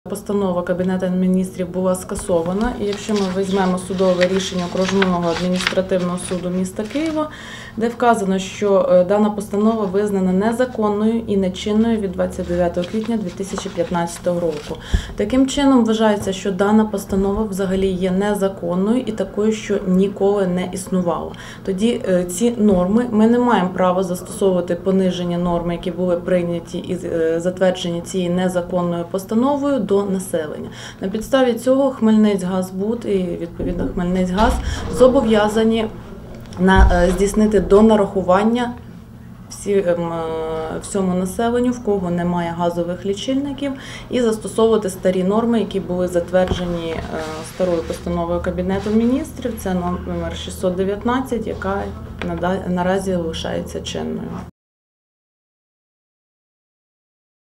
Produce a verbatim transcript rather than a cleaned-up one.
Постанова Кабінету Міністрів була скасована, і якщо ми візьмемо судове рішення Окружного адміністративного суду міста Києва, де вказано, що дана постанова визнана незаконною і нечинною від двадцять дев'ятого квітня дві тисячі п'ятнадцятого року. Таким чином, вважається, що дана постанова взагалі є незаконною і такою, що ніколи не існувало. Тоді ці норми, ми не маємо права застосовувати пониження норм, які були прийняті і затверджені цією незаконною постановою, до населення. На підставі цього Хмельницькгазбуд і, відповідно, Хмельницькгаз зобов'язані на, здійснити донарахування всі, всьому населенню, в кого немає газових лічильників, і застосовувати старі норми, які були затверджені старою постановою Кабінету Міністрів. Це номер шістсот дев'ятнадцять, яка наразі лишається чинною.